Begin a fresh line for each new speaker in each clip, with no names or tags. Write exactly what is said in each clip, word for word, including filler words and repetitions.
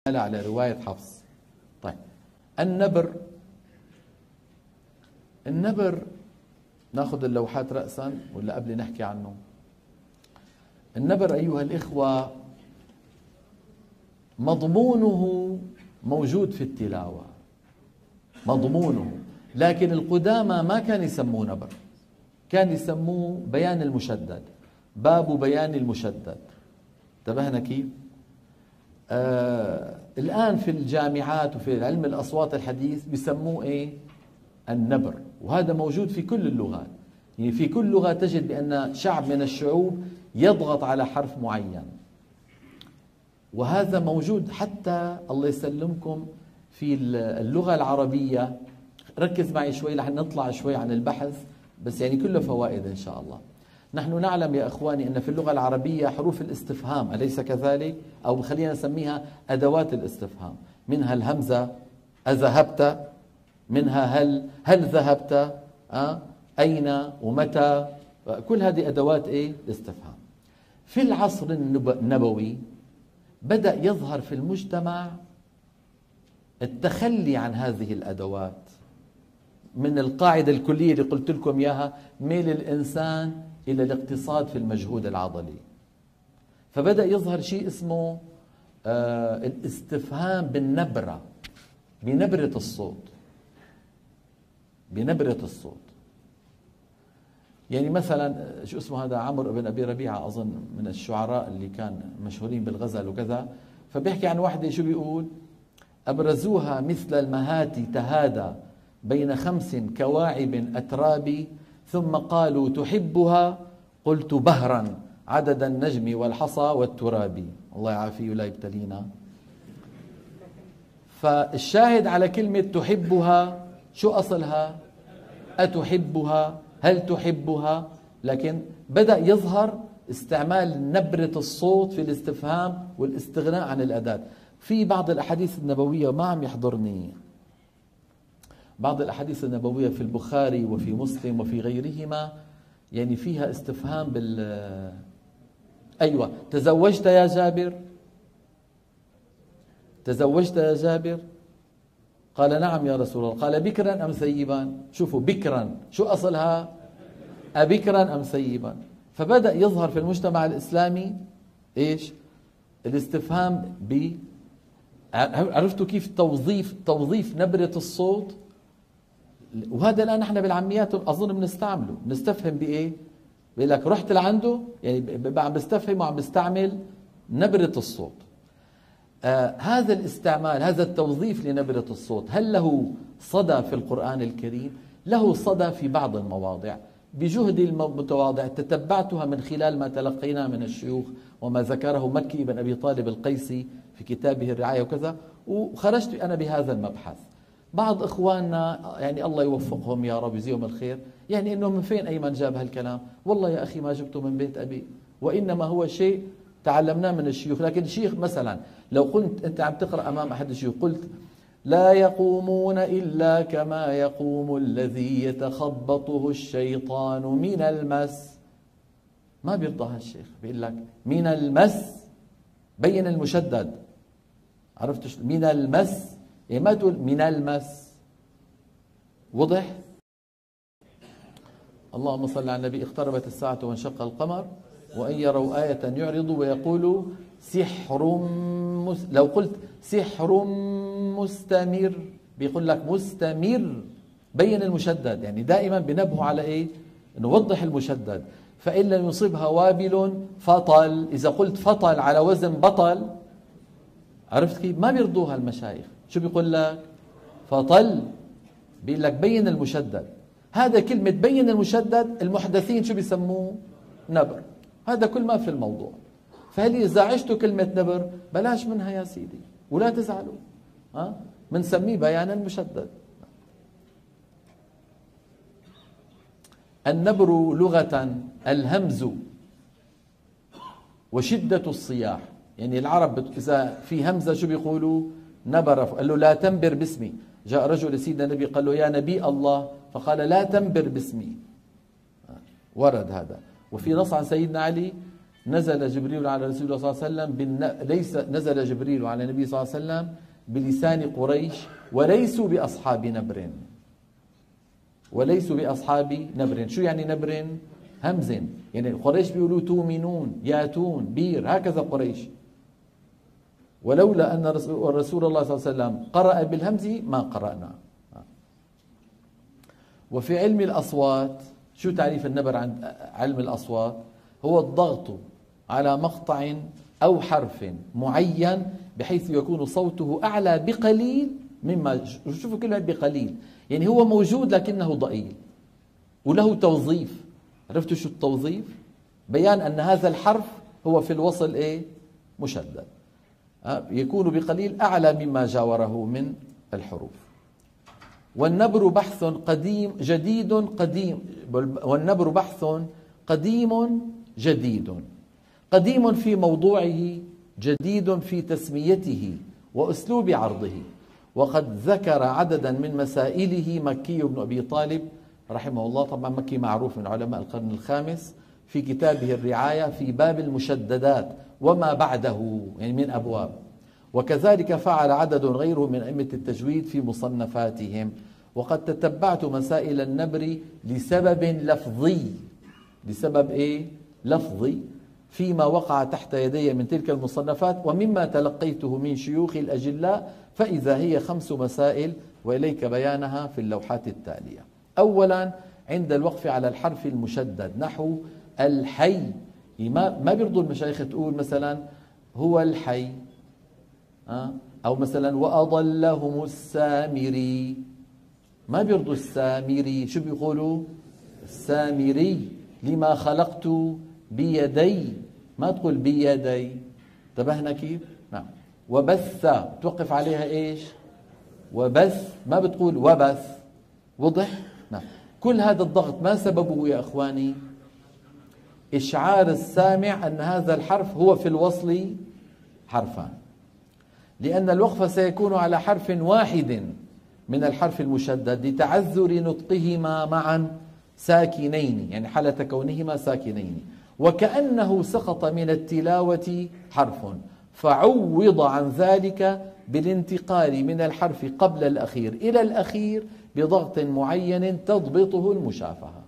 على رواية حفص. طيب النبر، النبر ناخذ اللوحات رأسا ولا قبل نحكي عنه؟ النبر أيها الإخوة مضمونه موجود في التلاوة، مضمونه، لكن القدامى ما كان يسموه نبر، كان يسموه بيان المشدد، باب بيان المشدد. انتبهنا كيف؟ آه الآن في الجامعات وفي علم الأصوات الحديث بيسموه إيه؟ النبر، وهذا موجود في كل اللغات. يعني في كل لغة تجد بأن شعب من الشعوب يضغط على حرف معين، وهذا موجود حتى الله يسلمكم في اللغة العربية. ركز معي شوي لحن نطلع شوي عن البحث، بس يعني كله فوائد إن شاء الله. نحن نعلم يا إخواني أن في اللغة العربية حروف الاستفهام، أليس كذلك؟ أو خلينا نسميها أدوات الاستفهام، منها الهمزة أذهبت، منها هل، هل ذهبت، أه؟ أين ومتى، كل هذه أدوات إيه؟ الاستفهام. في العصر النبوي بدأ يظهر في المجتمع التخلي عن هذه الأدوات من القاعدة الكلية اللي قلت لكم إياها، ميل الإنسان إلى الاقتصاد في المجهود العضلي. فبدأ يظهر شيء اسمه آه الاستفهام بالنبرة، بنبرة الصوت، بنبرة الصوت. يعني مثلا شو اسمه هذا، عمرو بن أبي ربيعة أظن من الشعراء اللي كان مشهورين بالغزل وكذا، فبيحكي عن واحدة شو بيقول: أبرزوها مثل المهاتي تهادى بين خمس كواعب أتراب، ثم قالوا تحبها قلت بهرا عدد النجم والحصى والتراب. الله يعافيه ولا يبتلينا. فالشاهد على كلمة تحبها شو أصلها؟ أتحبها، هل تحبها؟ لكن بدأ يظهر استعمال نبرة الصوت في الاستفهام والاستغناء عن الأداة. في بعض الأحاديث النبوية ما عم يحضرني، بعض الأحاديث النبوية في البخاري وفي مسلم وفي غيرهما يعني فيها استفهام بال أيوة، تزوجت يا جابر، تزوجت يا جابر؟ قال نعم يا رسول الله. قال بكرا أم ثيبا؟ شوفوا بكرا شو أصلها؟ أبكرا أم ثيبا؟ فبدأ يظهر في المجتمع الإسلامي إيش؟ الاستفهام ب عرفتوا كيف توظيف توظيف نبرة الصوت؟ وهذا الآن نحن بالعاميات أظن بنستعمله، بنستفهم بإيه؟ بيقول لك رحت لعنده، يعني عم بستفهم وعم بستعمل نبرة الصوت. آه هذا الاستعمال، هذا التوظيف لنبرة الصوت، هل له صدى في القرآن الكريم؟ له صدى في بعض المواضع بجهدي المتواضع، تتبعتها من خلال ما تلقيناه من الشيوخ وما ذكره مكي بن أبي طالب القيسي في كتابه الرعاية وكذا، وخرجت أنا بهذا المبحث. بعض إخواننا يعني الله يوفقهم يا رب يجزيهم الخير، يعني إنه من فين أيمن جاب هالكلام؟ والله يا أخي ما جبته من بيت أبي، وإنما هو شيء تعلمناه من الشيوخ. لكن الشيخ مثلا لو كنت أنت عم تقرأ أمام أحد الشيوخ قلت لا يقومون إلا كما يقوم الذي يتخبطه الشيطان من المس، ما بيرضى هالشيخ، بيقول لك من المس، بين المشدد، عرفت من المس، يعني ما تقول من المس. وضح؟ اللهم صل على النبي. اقتربت الساعة وانشق القمر وإن يروا آية يعرضوا ويقولوا سحر مس... لو قلت سحر مستمر بيقول لك مستمر، بين المشدد، يعني دائما بنبهوا على ايه؟ انه وضح المشدد. فإن لم يصبها وابل فطل، إذا قلت فطل على وزن بطل، عرفت كيف؟ ما بيرضوها المشايخ، شو بيقول لك؟ فطل، بيقول لك بين المشدد. هذا كلمة بين المشدد المحدثين شو بيسموه؟ نبر. هذا كل ما في الموضوع. فهل إذا عشتوا كلمة نبر بلاش منها يا سيدي ولا تزعلوا، ها؟ بنسميه بيانا المشدد. النبر لغة الهمز وشدة الصياح، يعني العرب إذا في همزة شو بيقولوا؟ نبر. قال له لا تنبر باسمي. جاء رجل لسيدنا النبي قال له يا نبي الله، فقال لا تنبر باسمي. ورد هذا. وفي نص عن سيدنا علي نزل جبريل على رسول الله صلى الله عليه وسلم بالن... ليس نزل جبريل على النبي صلى الله عليه وسلم بلسان قريش وليسوا بأصحاب نبر، وليسوا بأصحاب نبر. شو يعني نبر؟ همز، يعني قريش بيقولوا تؤمنون، ياتون، بير، هكذا قريش. ولولا أن الرسول الله صلى الله عليه وسلم قرأ بالهمز ما قرأنا. وفي علم الأصوات، شو تعريف النبر عند علم الأصوات؟ هو الضغط على مقطع أو حرف معين بحيث يكون صوته أعلى بقليل مما، شوفوا كلمة بقليل، يعني هو موجود لكنه ضئيل وله توظيف. عرفتوا شو التوظيف؟ بيان أن هذا الحرف هو في الوصل إيه؟ مشدد، يكون بقليل أعلى مما جاوره من الحروف. والنبر بحث قديم جديد قديم، والنبر بحث قديم جديد، قديم في موضوعه، جديد في تسميته وأسلوب عرضه. وقد ذكر عددا من مسائله مكي بن أبي طالب رحمه الله، طبعا مكي معروف من علماء القرن الخامس، في كتابه الرعاية في باب المشددات وما بعده، يعني من أبواب. وكذلك فعل عدد غيره من أئمة التجويد في مصنفاتهم. وقد تتبعت مسائل النبر لسبب لفظي، لسبب إيه؟ لفظي، فيما وقع تحت يدي من تلك المصنفات ومما تلقيته من شيوخ الأجلاء، فإذا هي خمس مسائل وإليك بيانها في اللوحات التالية. أولا، عند الوقف على الحرف المشدد نحو الحي، ما ما بيرضوا المشايخ تقول مثلا هو الحي، أو مثلا وأضلهم السامري، ما بيرضوا السامري، شو بيقولوا؟ السامري. لما خلقت بيدي، ما تقول بيدي. انتبهنا كيف؟ نعم. وبث توقف عليها ايش؟ وبث، ما بتقول وبث. وضح؟ نعم. كل هذا الضغط ما سببه يا اخواني؟ إشعار السامع أن هذا الحرف هو في الوصل حرفان، لأن الوقف سيكون على حرف واحد من الحرف المشدد لتعذر نطقهما معا ساكنين، يعني حالة كونهما ساكنين، وكأنه سقط من التلاوة حرف، فعوض عن ذلك بالانتقال من الحرف قبل الأخير إلى الأخير بضغط معين تضبطه المشافهة.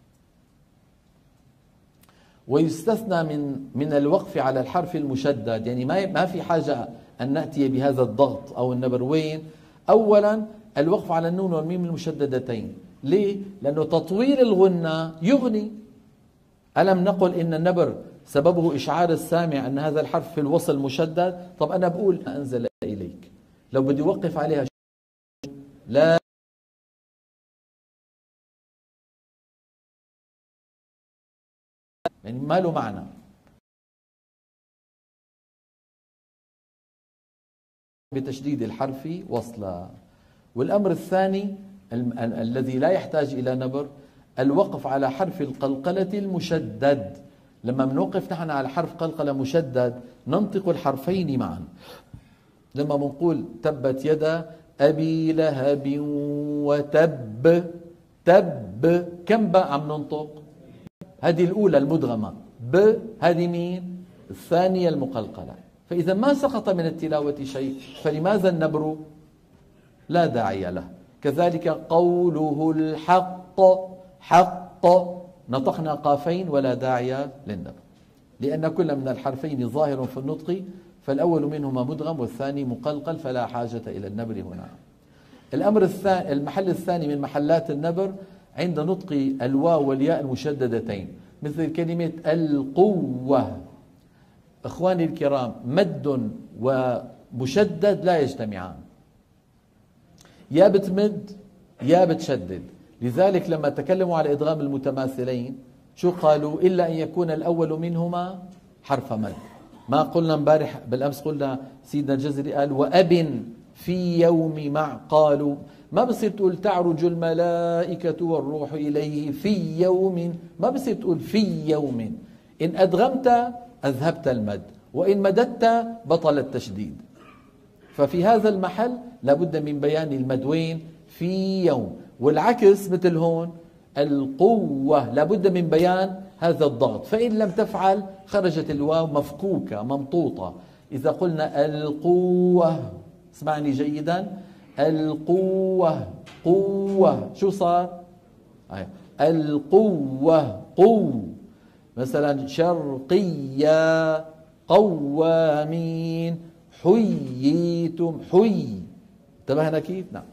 ويستثنى من من الوقف على الحرف المشدد، يعني ما ما في حاجة أن نأتي بهذا الضغط أو النبر. وين؟ أولا الوقف على النون والميم المشددتين. ليه؟ لأنه تطويل الغنة يغني. ألم نقل إن النبر سببه إشعار السامع أن هذا الحرف في الوصل مشدد؟ طب أنا بقول أنزل إليك، لو بدي أوقف عليها لا يعني ما له معنى. بتشديد الحرف وصلا. والأمر الثاني ال ال الذي لا يحتاج إلى نبر، الوقف على حرف القلقلة المشدد. لما بنوقف نحن على حرف قلقلة مشدد ننطق الحرفين معا. لما بنقول تبت يدا أبي لهب وتب، تب كم باء عم ننطق؟ هذه الأولى المدغمة، ب هذه مين؟ الثانية المقلقلة. فإذا ما سقط من التلاوة شيء فلماذا النبر؟ لا داعي له. كذلك قوله الحق، حق نطقنا قافين ولا داعي للنبر، لأن كل من الحرفين ظاهر في النطق، فالأول منهما مدغم والثاني مقلقل، فلا حاجة إلى النبر هنا. الأمر الثاني، المحل الثاني من محلات النبر عند نطق الواو والياء المشددتين، مثل كلمة القوة. إخواني الكرام، مد ومشدد لا يجتمعان، يا بتمد يا بتشدد. لذلك لما تكلموا على إدغام المتماثلين شو قالوا؟ إلا أن يكون الأول منهما حرف مد. ما قلنا امبارح بالأمس، قلنا سيدنا الجزري قال وأب في يوم مع، قالوا ما بصير تقول تعرج الملائكة والروح إليه في يوم، ما بصير تقول في يوم. إن أدغمت أذهبت المد، وإن مددت بطل التشديد. ففي هذا المحل لابد من بيان المد. وين؟ في يوم. والعكس مثل هون القوة، لابد من بيان هذا الضغط. فإن لم تفعل خرجت الواو مفكوكة ممطوطة. إذا قلنا القوة، اسمعني جيدا، القوة قوة، شو صار؟ القوة قو. مثلا شرقية قوامين حييتم حي. انتبهنا كيف؟ نعم.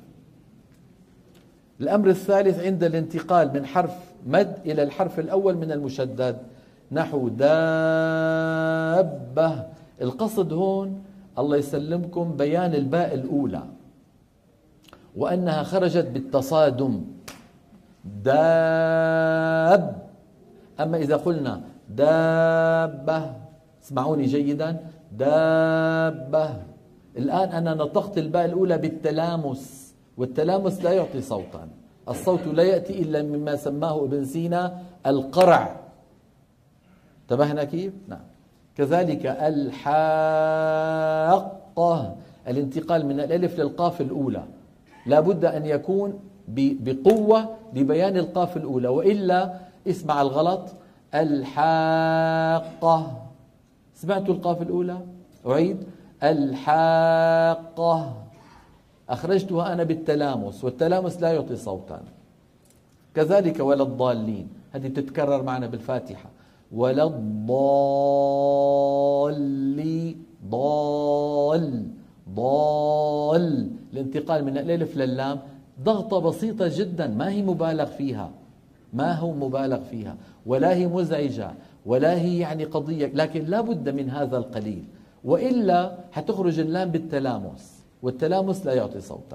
الأمر الثالث عند الانتقال من حرف مد إلى الحرف الأول من المشدد، نحو دابة. القصد هون الله يسلمكم بيان الباء الأولى وأنها خرجت بالتصادم، داب. أما إذا قلنا دابة، اسمعوني جيدا، دابة، الآن أنا نطقت الباء الأولى بالتلامس، والتلامس لا يعطي صوتا، الصوت لا يأتي إلا مما سماه ابن سينا القرع. انتبهنا كيف؟ نعم. كذلك الحاقة، الانتقال من الألف للقاف الأولى لا بد أن يكون بقوة لبيان القاف الأولى، وإلا اسمع الغلط. الحاقة، سمعتوا القاف الأولى؟ أعيد، الحاقة، أخرجتها أنا بالتلامس، والتلامس لا يعطي صوتا. كذلك ولا الضالين، هذه بتتكرر معنا بالفاتحة، ولا الضالي، ضال ضال. الانتقال من الألف لللام ضغطة بسيطة جدا، ما هي مبالغ فيها، ما هو مبالغ فيها، ولا هي مزعجة، ولا هي يعني قضية، لكن لا بد من هذا القليل، وإلا حتخرج اللام بالتلامس، والتلامس لا يعطي صوتا.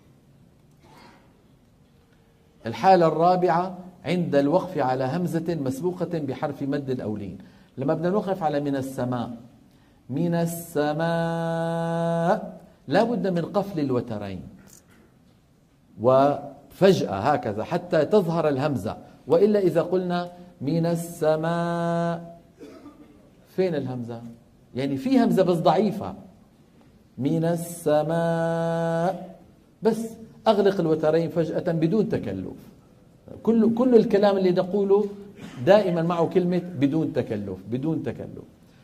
الحالة الرابعة عند الوقف على همزة مسبوقة بحرف مد الأولين. لما بدنا نوقف على من السماء، من السماء لا بد من قفل الوترين وفجأة هكذا حتى تظهر الهمزة، وإلا إذا قلنا من السماء فين الهمزة؟ يعني في همزة بس ضعيفة، من السماء، بس أغلق الوترين فجأة بدون تكلف. كل كل الكلام اللي نقوله دائما معه كلمة بدون تكلف، بدون تكلف.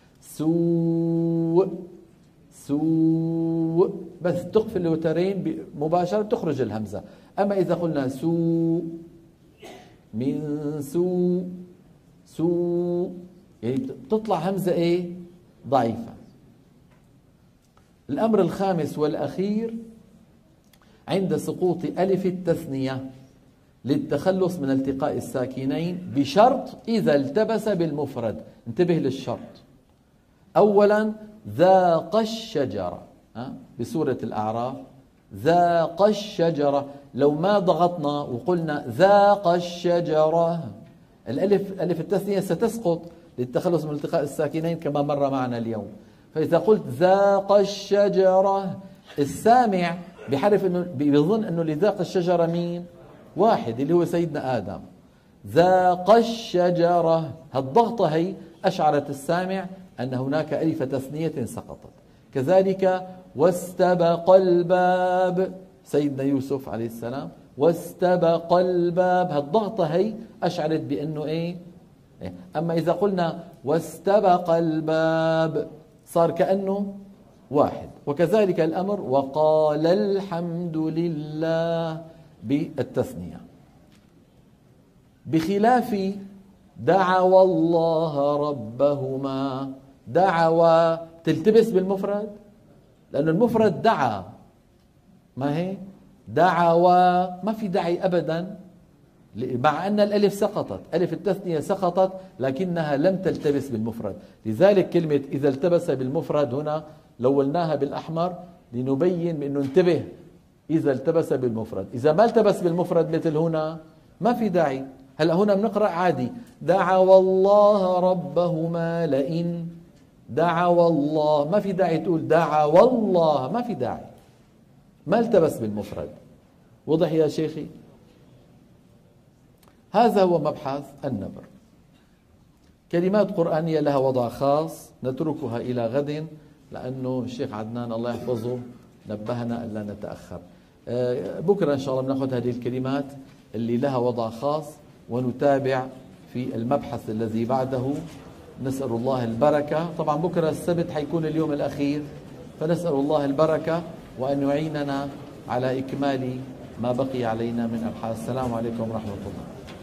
سوء سوء، بس تقفل الوترين مباشرة تخرج الهمزة. أما إذا قلنا سوء، من سوء، سوء، يعني تطلع همزة إيه؟ ضعيفة. الأمر الخامس والأخير عند سقوط ألف التثنية للتخلص من التقاء الساكنين بشرط إذا التبس بالمفرد. انتبه للشرط. أولا ذاق الشجرة بسورة الأعراف، ذاق الشجرة، لو ما ضغطنا وقلنا ذاق الشجرة الألف ألف التثنية ستسقط للتخلص من التقاء الساكنين كما مر معنا اليوم. فإذا قلت ذاق الشجرة السامع بحرف انه بيظن انه اللي ذاق الشجرة مين؟ واحد اللي هو سيدنا آدم. ذاق الشجرة، هالضغطة هي أشعرت السامع أن هناك ألف تثنية سقطت. كذلك واستبق الباب، سيدنا يوسف عليه السلام، واستبق الباب، هالضغطة هي أشعرت بأنه إيه؟ أما إذا قلنا واستبق الباب صار كأنه واحد. وكذلك الأمر وقال الحمد لله بالتثنية، بخلاف دعوا الله ربهما. دعوا تلتبس بالمفرد لأن المفرد دعا، ما هي دعوا ما في داعي أبدا، مع أن الألف سقطت، ألف التثنية سقطت لكنها لم تلتبس بالمفرد. لذلك كلمة إذا التبس بالمفرد هنا لوناها بالأحمر لنبين بأنه انتبه، إذا التبس بالمفرد. إذا ما التبس بالمفرد مثل هنا ما في داعي. هلأ هنا بنقرأ عادي دعوا الله ربهما لئن، دعوا الله، ما في داعي تقول دعوا الله، ما في داعي، ما التبس بالمفرد. وضح يا شيخي؟ هذا هو مبحث النبر. كلمات قرآنية لها وضع خاص نتركها إلى غد، لأنه الشيخ عدنان الله يحفظه نبهنا ألا نتأخر. بكرة إن شاء الله بنأخذ هذه الكلمات اللي لها وضع خاص ونتابع في المبحث الذي بعده. نسأل الله البركة. طبعا بكرة السبت حيكون اليوم الأخير، فنسأل الله البركة وأن يعيننا على إكمال ما بقي علينا من أبحاث. السلام عليكم ورحمة الله.